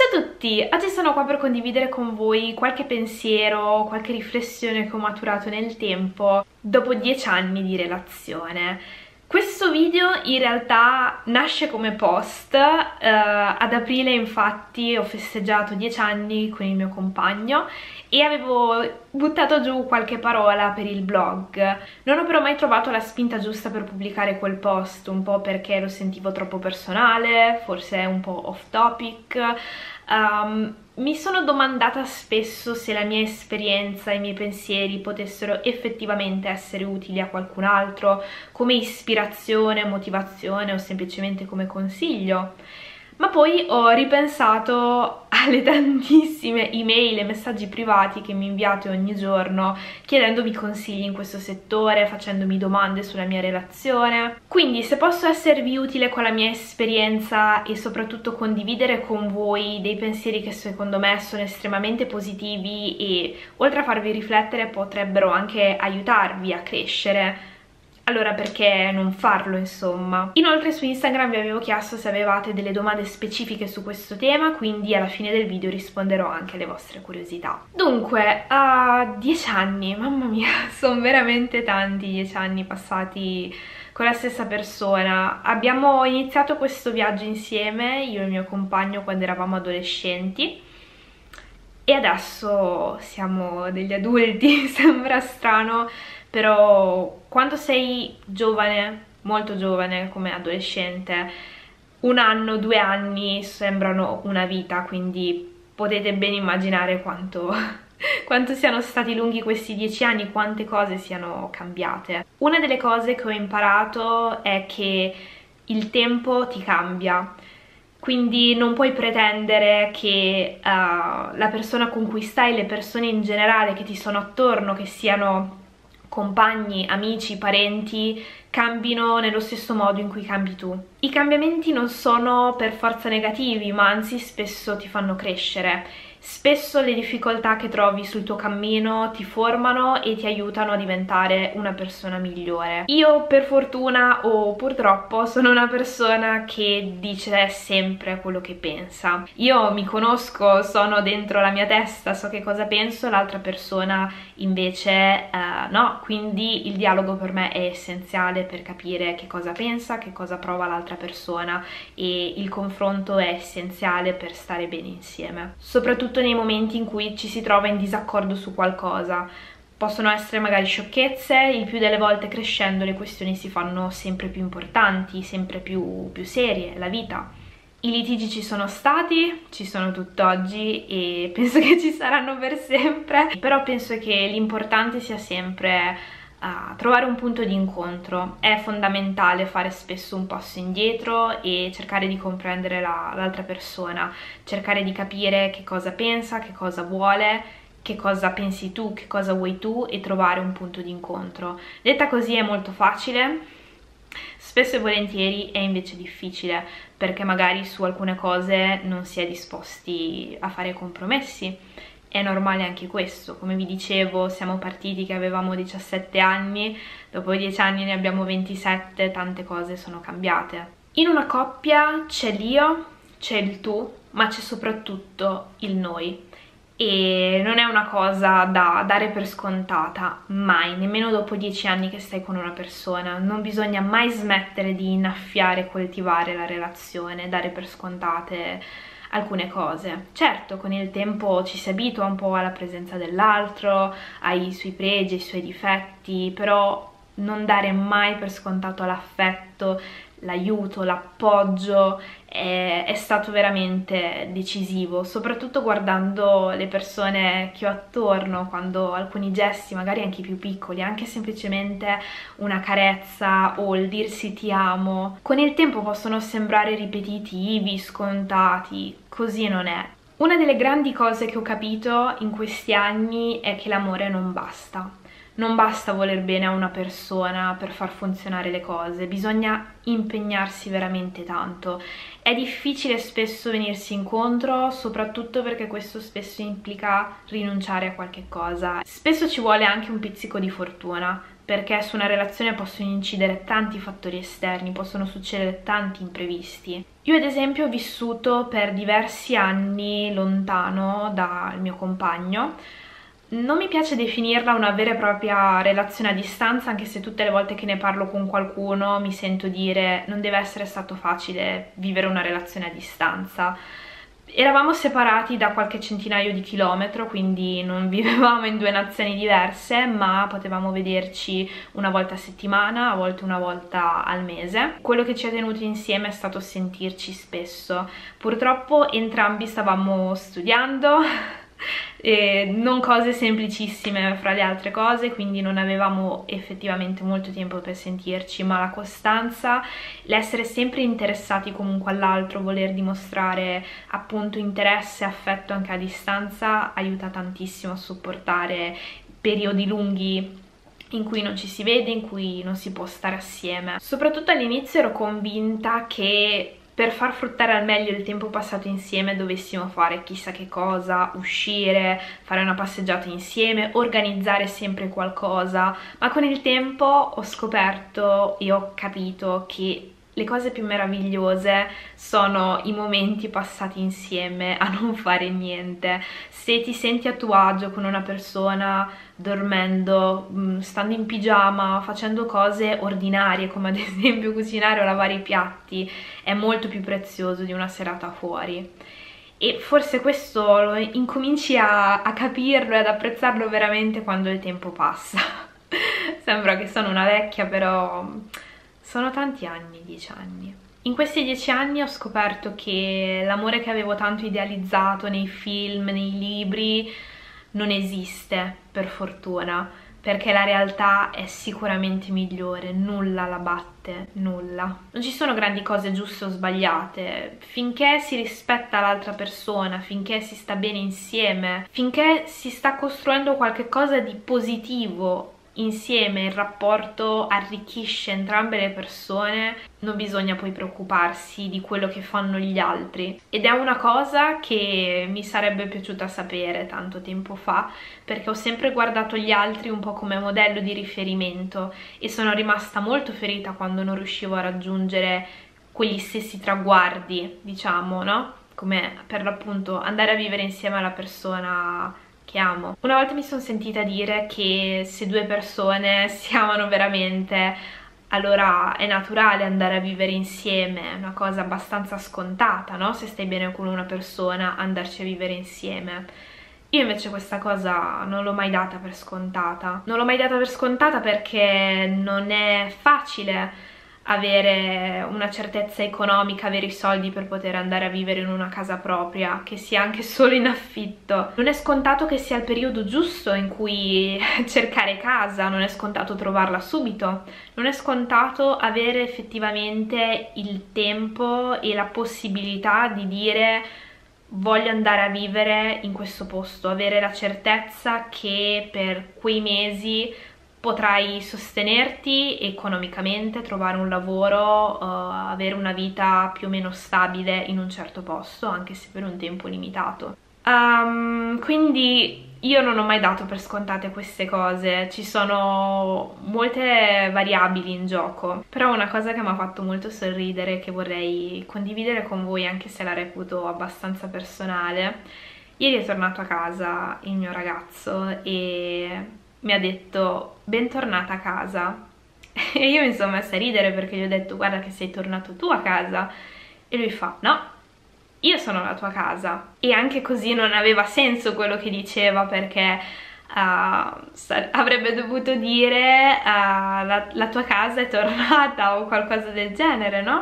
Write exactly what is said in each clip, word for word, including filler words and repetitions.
Ciao a tutti, oggi sono qua per condividere con voi qualche pensiero, qualche riflessione che ho maturato nel tempo dopo dieci anni di relazione. Questo video in realtà nasce come post, uh, ad aprile infatti ho festeggiato dieci anni con il mio compagno e avevo buttato giù qualche parola per il blog. Non ho però mai trovato la spinta giusta per pubblicare quel post, un po' perché lo sentivo troppo personale, forse un po' off topic. Um, mi sono domandata spesso se la mia esperienza e i miei pensieri potessero effettivamente essere utili a qualcun altro, come ispirazione, motivazione o semplicemente come consiglio. Ma poi ho ripensato alle tantissime email e messaggi privati che mi inviate ogni giorno chiedendomi consigli in questo settore, facendomi domande sulla mia relazione. Quindi se posso esservi utile con la mia esperienza e soprattutto condividere con voi dei pensieri che secondo me sono estremamente positivi e oltre a farvi riflettere potrebbero anche aiutarvi a crescere, allora perché non farlo, insomma. Inoltre su Instagram vi avevo chiesto se avevate delle domande specifiche su questo tema, quindi alla fine del video risponderò anche alle vostre curiosità. Dunque, a dieci anni, mamma mia, sono veramente tanti dieci anni passati con la stessa persona. Abbiamo iniziato questo viaggio insieme, io e il mio compagno, quando eravamo adolescenti. E adesso siamo degli adulti, sembra strano, però quando sei giovane, molto giovane come adolescente, un anno, due anni sembrano una vita, quindi potete ben immaginare quanto, quanto siano stati lunghi questi dieci anni, quante cose siano cambiate. Una delle cose che ho imparato è che il tempo ti cambia. Quindi non puoi pretendere che uh, la persona con cui stai, le persone in generale che ti sono attorno, che siano compagni, amici, parenti, cambino nello stesso modo in cui cambi tu. I cambiamenti non sono per forza negativi, ma anzi spesso ti fanno crescere. Spesso le difficoltà che trovi sul tuo cammino ti formano e ti aiutano a diventare una persona migliore. Io per fortuna o purtroppo sono una persona che dice sempre quello che pensa. Io mi conosco, sono dentro la mia testa, so che cosa penso, l'altra persona invece uh, no, quindi il dialogo per me è essenziale per capire che cosa pensa, che cosa prova l'altra persona, e il confronto è essenziale per stare bene insieme, soprattutto nei momenti in cui ci si trova in disaccordo su qualcosa. Possono essere magari sciocchezze, il più delle volte crescendo le questioni si fanno sempre più importanti, sempre più, più serie, la vita. I litigi ci sono stati, ci sono tutt'oggi e penso che ci saranno per sempre, però penso che l'importante sia sempre Uh, trovare un punto di incontro. È fondamentale fare spesso un passo indietro e cercare di comprendere l'altra persona, cercare di capire che cosa pensa, che cosa vuole, che cosa pensi tu, che cosa vuoi tu e trovare un punto di incontro. Detta così è molto facile, spesso e volentieri è invece difficile perché magari su alcune cose non si è disposti a fare compromessi. È normale anche questo, come vi dicevo siamo partiti che avevamo diciassette anni, dopo dieci anni ne abbiamo ventisette, tante cose sono cambiate. In una coppia c'è l'io, c'è il tu, ma c'è soprattutto il noi. E non è una cosa da dare per scontata, mai, nemmeno dopo dieci anni che stai con una persona. Non bisogna mai smettere di innaffiare e coltivare la relazione, dare per scontate alcune cose. Certo, con il tempo ci si abitua un po' alla presenza dell'altro, ai suoi pregi, ai suoi difetti, però non dare mai per scontato l'affetto, l'aiuto, l'appoggio è, è stato veramente decisivo, soprattutto guardando le persone che ho attorno, quando alcuni gesti, magari anche più piccoli, anche semplicemente una carezza o il dirsi ti amo, con il tempo possono sembrare ripetitivi, scontati, così non è. Una delle grandi cose che ho capito in questi anni è che l'amore non basta. Non basta voler bene a una persona per far funzionare le cose, bisogna impegnarsi veramente tanto. È difficile spesso venirsi incontro, soprattutto perché questo spesso implica rinunciare a qualche cosa. Spesso ci vuole anche un pizzico di fortuna perché su una relazione possono incidere tanti fattori esterni, possono succedere tanti imprevisti. Io ad esempio ho vissuto per diversi anni lontano dal mio compagno. Non mi piace definirla una vera e propria relazione a distanza, anche se tutte le volte che ne parlo con qualcuno mi sento dire non deve essere stato facile vivere una relazione a distanza. Eravamo separati da qualche centinaio di chilometri, quindi non vivevamo in due nazioni diverse, ma potevamo vederci una volta a settimana, a volte una volta al mese. Quello che ci ha tenuti insieme è stato sentirci spesso. Purtroppo entrambi stavamo studiando, e non cose semplicissime fra le altre cose, quindi non avevamo effettivamente molto tempo per sentirci, ma la costanza, l'essere sempre interessati comunque all'altro, voler dimostrare appunto interesse e affetto anche a distanza aiuta tantissimo a sopportare periodi lunghi in cui non ci si vede, in cui non si può stare assieme. Soprattutto all'inizio ero convinta che per far fruttare al meglio il tempo passato insieme dovessimo fare chissà che cosa, uscire, fare una passeggiata insieme, organizzare sempre qualcosa, ma con il tempo ho scoperto e ho capito che le cose più meravigliose sono i momenti passati insieme a non fare niente. Se ti senti a tuo agio con una persona, dormendo, stando in pigiama, facendo cose ordinarie come ad esempio cucinare o lavare i piatti, è molto più prezioso di una serata fuori. E forse questo lo incominci a, a capirlo e ad apprezzarlo veramente quando il tempo passa. Sembra che sono una vecchia, però sono tanti anni, dieci anni. In questi dieci anni ho scoperto che l'amore che avevo tanto idealizzato nei film, nei libri, non esiste, per fortuna, perché la realtà è sicuramente migliore, nulla la batte, nulla. Non ci sono grandi cose giuste o sbagliate, finché si rispetta l'altra persona, finché si sta bene insieme, finché si sta costruendo qualcosa di positivo insieme, il rapporto arricchisce entrambe le persone, non bisogna poi preoccuparsi di quello che fanno gli altri. Ed è una cosa che mi sarebbe piaciuta sapere tanto tempo fa, perché ho sempre guardato gli altri un po' come modello di riferimento e sono rimasta molto ferita quando non riuscivo a raggiungere quegli stessi traguardi, diciamo, no? Come per l'appunto andare a vivere insieme alla persona che amo. Una volta mi sono sentita dire che se due persone si amano veramente, allora è naturale andare a vivere insieme, è una cosa abbastanza scontata, no? Se stai bene con una persona, andarci a vivere insieme. Io invece questa cosa non l'ho mai data per scontata. Non l'ho mai data per scontata perché non è facile avere una certezza economica, avere i soldi per poter andare a vivere in una casa propria, che sia anche solo in affitto. Non è scontato che sia il periodo giusto in cui cercare casa, non è scontato trovarla subito, non è scontato avere effettivamente il tempo e la possibilità di dire voglio andare a vivere in questo posto, avere la certezza che per quei mesi potrai sostenerti economicamente, trovare un lavoro, uh, avere una vita più o meno stabile in un certo posto, anche se per un tempo limitato. Um, quindi io non ho mai dato per scontate queste cose, ci sono molte variabili in gioco, però una cosa che mi ha fatto molto sorridere, che vorrei condividere con voi anche se la reputo abbastanza personale. Ieri è tornato a casa il mio ragazzo e mi ha detto bentornata a casa e io mi sono messa a ridere perché gli ho detto guarda che sei tornato tu a casa e lui fa no, io sono la tua casa. E anche così non aveva senso quello che diceva, perché uh, avrebbe dovuto dire uh, la, la tua casa è tornata o qualcosa del genere, no?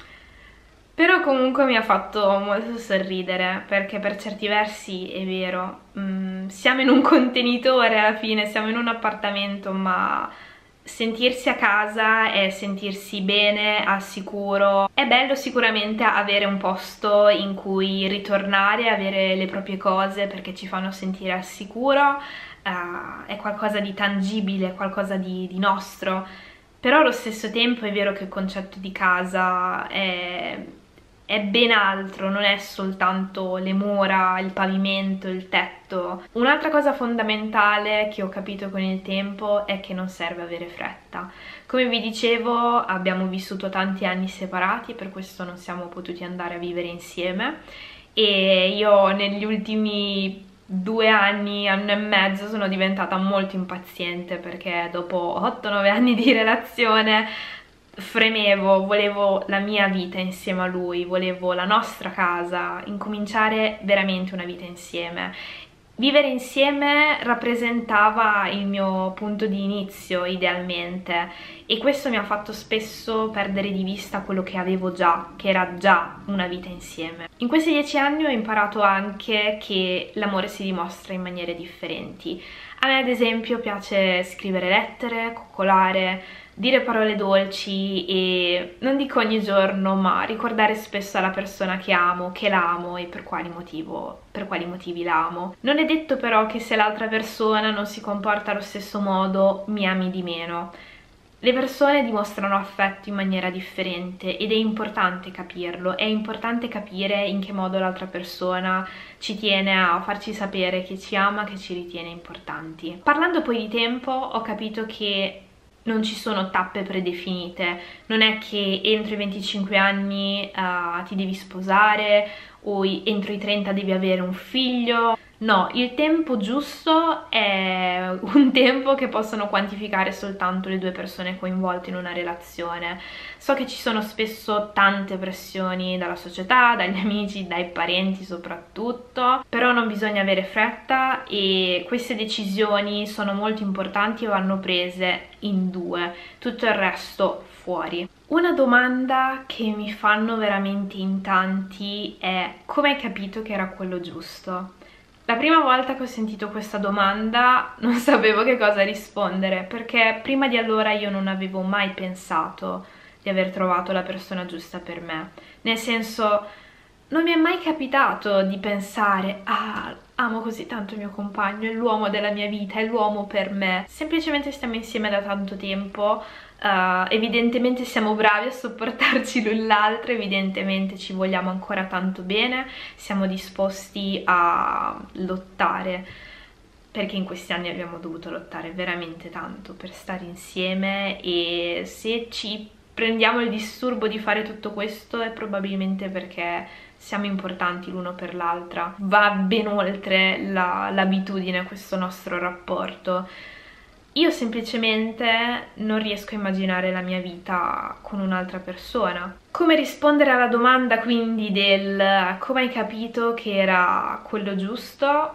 Però comunque mi ha fatto molto sorridere, perché per certi versi è vero, mm, siamo in un contenitore alla fine, siamo in un appartamento, ma sentirsi a casa è sentirsi bene, al sicuro. È bello sicuramente avere un posto in cui ritornare, avere le proprie cose perché ci fanno sentire al sicuro, uh, è qualcosa di tangibile, qualcosa di, di nostro. Però allo stesso tempo è vero che il concetto di casa è... è ben altro, non è soltanto le mura, il pavimento, il tetto. Un'altra cosa fondamentale che ho capito con il tempo è che non serve avere fretta. Come vi dicevo, abbiamo vissuto tanti anni separati, per questo non siamo potuti andare a vivere insieme, e io negli ultimi due anni, anno e mezzo sono diventata molto impaziente, perché dopo otto nove anni di relazione fremevo, volevo la mia vita insieme a lui, volevo la nostra casa, incominciare veramente una vita insieme. Vivere insieme rappresentava il mio punto di inizio, idealmente, e questo mi ha fatto spesso perdere di vista quello che avevo già, che era già una vita insieme. In questi dieci anni ho imparato anche che l'amore si dimostra in maniere differenti. A me, ad esempio, piace scrivere lettere, coccolare, dire parole dolci e non dico ogni giorno, ma ricordare spesso alla persona che amo, che l'amo e per quali motivo, per quali motivi l'amo. Non è detto però che se l'altra persona non si comporta allo stesso modo mi ami di meno. Le persone dimostrano affetto in maniera differente ed è importante capirlo, è importante capire in che modo l'altra persona ci tiene a farci sapere che ci ama, che ci ritiene importanti. Parlando poi di tempo, ho capito che non ci sono tappe predefinite, non è che entro i venticinque anni uh, ti devi sposare o entro i trenta devi avere un figlio. No, il tempo giusto è un tempo che possono quantificare soltanto le due persone coinvolte in una relazione. So che ci sono spesso tante pressioni dalla società, dagli amici, dai parenti soprattutto, però non bisogna avere fretta e queste decisioni sono molto importanti e vanno prese in due, tutto il resto fuori. Una domanda che mi fanno veramente in tanti è: come hai capito che era quello giusto? La prima volta che ho sentito questa domanda non sapevo che cosa rispondere, perché prima di allora io non avevo mai pensato di aver trovato la persona giusta per me. Nel senso, non mi è mai capitato di pensare: ah, amo così tanto il mio compagno, è l'uomo della mia vita, è l'uomo per me. Semplicemente stiamo insieme da tanto tempo, uh, evidentemente siamo bravi a sopportarci l'un l'altro, evidentemente ci vogliamo ancora tanto bene, siamo disposti a lottare, perché in questi anni abbiamo dovuto lottare veramente tanto per stare insieme, e se ci prendiamo il disturbo di fare tutto questo è probabilmente perché siamo importanti l'uno per l'altra. Va ben oltre l'abitudine questo nostro rapporto. Io semplicemente non riesco a immaginare la mia vita con un'altra persona. Come rispondere alla domanda quindi del come hai capito che era quello giusto?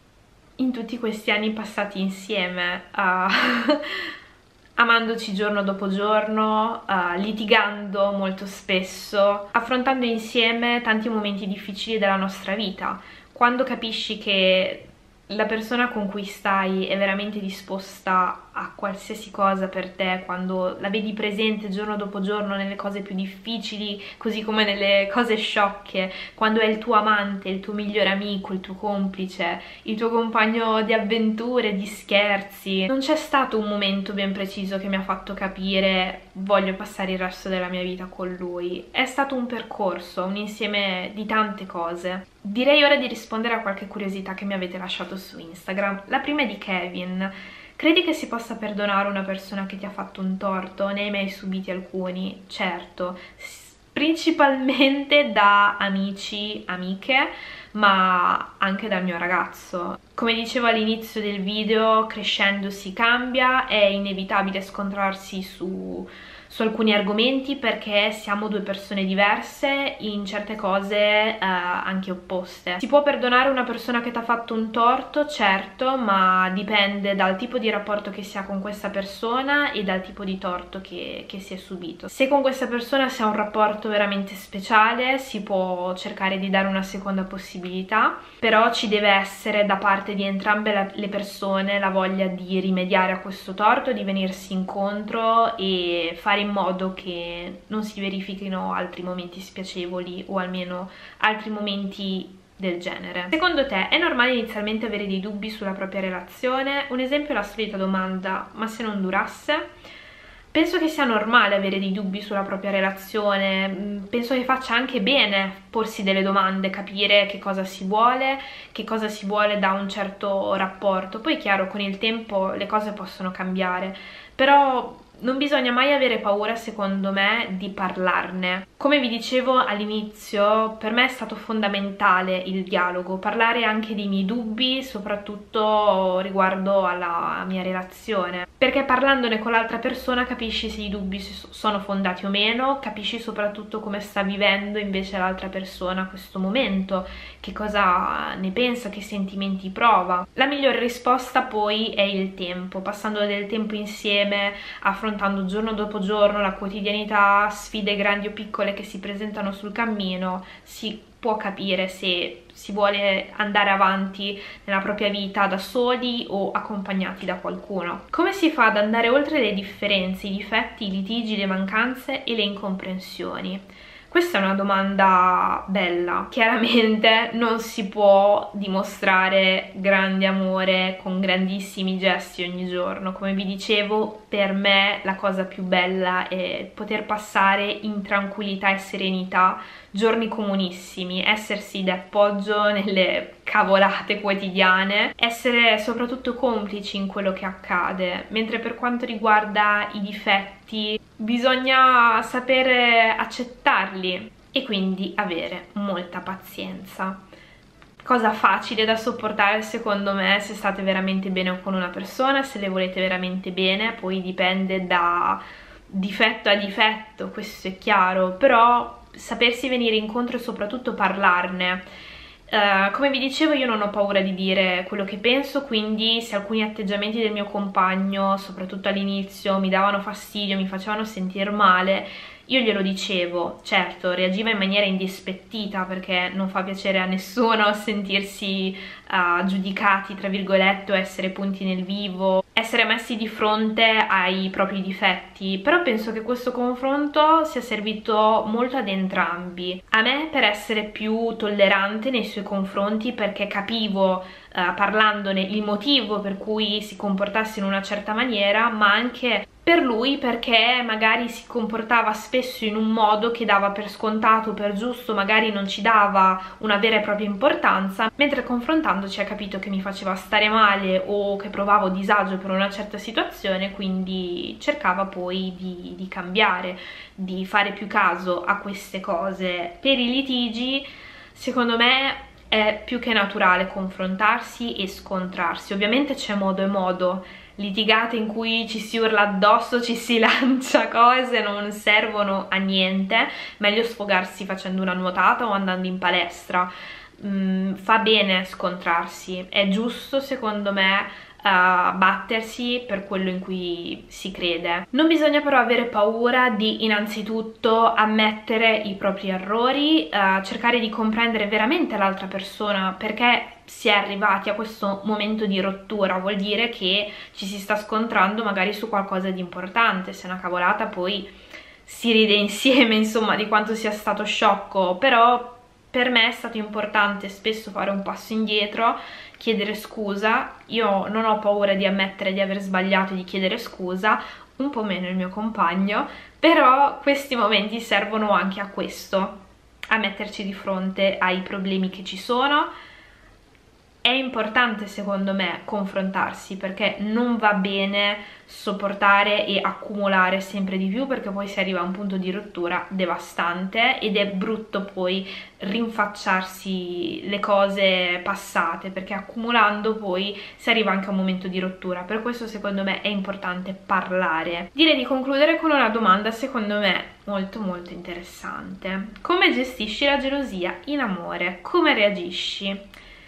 In tutti questi anni passati insieme, uh, amandoci giorno dopo giorno, uh, litigando molto spesso, affrontando insieme tanti momenti difficili della nostra vita. Quando capisci che la persona con cui stai è veramente disposta a qualsiasi cosa per te, quando la vedi presente giorno dopo giorno nelle cose più difficili, così come nelle cose sciocche, quando è il tuo amante, il tuo migliore amico, il tuo complice, il tuo compagno di avventure, di scherzi. Non c'è stato un momento ben preciso che mi ha fatto capire: voglio passare il resto della mia vita con lui. È stato un percorso, un insieme di tante cose. Direi ora di rispondere a qualche curiosità che mi avete lasciato su Instagram. La prima è di Kevin. Credi che si possa perdonare una persona che ti ha fatto un torto? Ne hai mai subiti alcuni? Certo, principalmente da amici, amiche, ma anche dal mio ragazzo. Come dicevo all'inizio del video, crescendo si cambia, è inevitabile scontrarsi su, su alcuni argomenti perché siamo due persone diverse, in certe cose eh, anche opposte. Si può perdonare una persona che ti ha fatto un torto, certo, ma dipende dal tipo di rapporto che si ha con questa persona e dal tipo di torto che, che si è subito. Se con questa persona si ha un rapporto veramente speciale, si può cercare di dare una seconda possibilità, però ci deve essere da parte di entrambe le persone la voglia di rimediare a questo torto, di venirsi incontro e fare in modo che non si verifichino altri momenti spiacevoli o almeno altri momenti del genere. Secondo te è normale inizialmente avere dei dubbi sulla propria relazione? Un esempio è la solita domanda: ma se non durasse? Penso che sia normale avere dei dubbi sulla propria relazione, penso che faccia anche bene porsi delle domande, capire che cosa si vuole, che cosa si vuole da un certo rapporto. Poi è chiaro, con il tempo le cose possono cambiare, però non bisogna mai avere paura, secondo me, di parlarne. Come vi dicevo all'inizio, per me è stato fondamentale il dialogo, parlare anche dei miei dubbi, soprattutto riguardo alla mia relazione, perché parlandone con l'altra persona capisci se i dubbi sono fondati o meno, capisci soprattutto come sta vivendo invece l'altra persona questo momento, che cosa ne pensa, che sentimenti prova. La migliore risposta poi è il tempo, passando del tempo insieme, affrontando giorno dopo giorno la quotidianità, sfide grandi o piccole che si presentano sul cammino, si può capire se si vuole andare avanti nella propria vita da soli o accompagnati da qualcuno. Come si fa ad andare oltre le differenze, i difetti, i litigi, le mancanze e le incomprensioni? Questa è una domanda bella. Chiaramente non si può dimostrare grande amore con grandissimi gesti ogni giorno. Come vi dicevo, per me la cosa più bella è poter passare in tranquillità e serenità giorni comunissimi, essersi d'appoggio nelle cavolate quotidiane, essere soprattutto complici in quello che accade, mentre per quanto riguarda i difetti bisogna sapere accettarli e quindi avere molta pazienza. Cosa facile da sopportare secondo me se state veramente bene con una persona, se le volete veramente bene, poi dipende da difetto a difetto, questo è chiaro, però sapersi venire incontro e soprattutto parlarne. Uh, come vi dicevo, io non ho paura di dire quello che penso, quindi se alcuni atteggiamenti del mio compagno, soprattutto all'inizio, mi davano fastidio, mi facevano sentire male, io glielo dicevo. Certo, reagiva in maniera indispettita, perché non fa piacere a nessuno sentirsi uh, giudicati, tra virgolette, o essere punti nel vivo, essere messi di fronte ai propri difetti, però penso che questo confronto sia servito molto ad entrambi. A me per essere più tollerante nei suoi confronti, perché capivo uh, parlandone il motivo per cui si comportasse in una certa maniera, ma anche per lui perché magari si comportava spesso in un modo che dava per scontato, per giusto, magari non ci dava una vera e propria importanza, mentre confrontandoci ha capito che mi faceva stare male o che provavo disagio per una certa situazione, quindi cercava poi di, di cambiare, di fare più caso a queste cose. Per i litigi, secondo me, è più che naturale confrontarsi e scontrarsi. Ovviamente c'è modo e modo. Litigate in cui ci si urla addosso, ci si lancia cose, non servono a niente, meglio sfogarsi facendo una nuotata o andando in palestra. Mm, fa bene scontrarsi, è giusto secondo me uh, battersi per quello in cui si crede. Non bisogna però avere paura di innanzitutto ammettere i propri errori, uh, cercare di comprendere veramente l'altra persona, perché si è arrivati a questo momento di rottura vuol dire che ci si sta scontrando magari su qualcosa di importante. Se è una cavolata poi si ride insieme, insomma, di quanto sia stato sciocco, però per me è stato importante spesso fare un passo indietro, chiedere scusa. Io non ho paura di ammettere di aver sbagliato e di chiedere scusa, un po' meno il mio compagno, però questi momenti servono anche a questo, a metterci di fronte ai problemi che ci sono. È importante secondo me confrontarsi, perché non va bene sopportare e accumulare sempre di più, perché poi si arriva a un punto di rottura devastante ed è brutto poi rinfacciarsi le cose passate, perché accumulando poi si arriva anche a un momento di rottura. Per questo secondo me è importante parlare. Direi di concludere con una domanda secondo me molto molto interessante. Come gestisci la gelosia in amore? Come reagisci?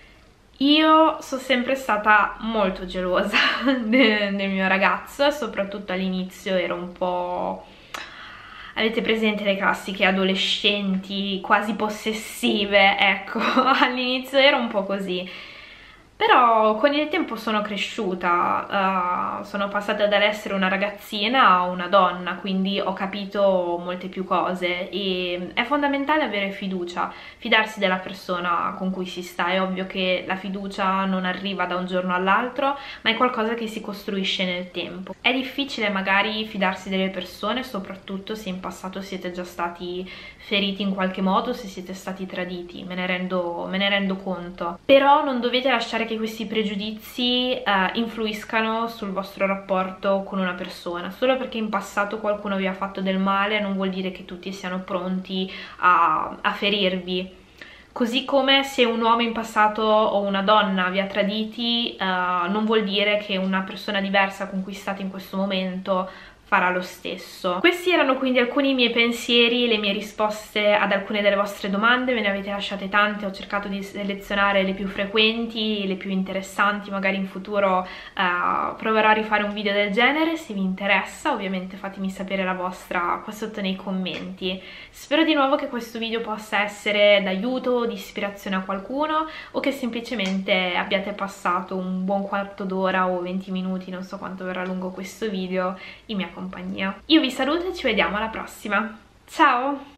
Io sono sempre stata molto gelosa del mio ragazzo, soprattutto all'inizio ero un po'... Avete presente le classiche adolescenti quasi possessive? Ecco, all'inizio ero un po' così. Però con il tempo sono cresciuta, uh, sono passata dall'essere una ragazzina a una donna, quindi ho capito molte più cose e è fondamentale avere fiducia, fidarsi della persona con cui si sta. È ovvio che la fiducia non arriva da un giorno all'altro, ma è qualcosa che si costruisce nel tempo. È difficile magari fidarsi delle persone, soprattutto se in passato siete già stati feriti in qualche modo, se siete stati traditi, me ne rendo, me ne rendo conto. Però non dovete lasciare che questi pregiudizi eh, influiscano sul vostro rapporto con una persona. Solo perché in passato qualcuno vi ha fatto del male non vuol dire che tutti siano pronti a, a ferirvi. Così come se un uomo in passato o una donna vi ha traditi, eh, non vuol dire che una persona diversa con cui state in questo momento farà lo stesso. Questi erano quindi alcuni miei pensieri, le mie risposte ad alcune delle vostre domande. Ve ne avete lasciate tante, ho cercato di selezionare le più frequenti, le più interessanti. Magari in futuro uh, proverò a rifare un video del genere. Se vi interessa, ovviamente fatemi sapere la vostra qua sotto nei commenti. Spero di nuovo che questo video possa essere d'aiuto, di ispirazione a qualcuno, o che semplicemente abbiate passato un buon quarto d'ora o venti minuti, non so quanto verrà lungo questo video, in mia compagnia. Io vi saluto e ci vediamo alla prossima. Ciao!